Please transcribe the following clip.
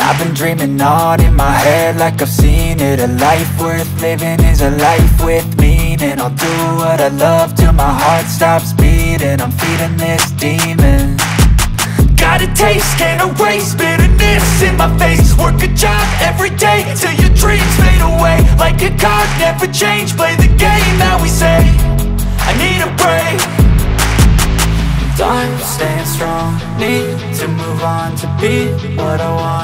I've been dreaming on in my head like I've seen it. A life worth living is a life with meaning. I'll do what I love till my heart stops beating. I'm feeding this demon. Got a taste, can't erase bitterness in my face. Work a job every day till your dreams fade away. Like a card, never change, play the game that we say. I need a break. I'm staying strong, need to move on to be what I want.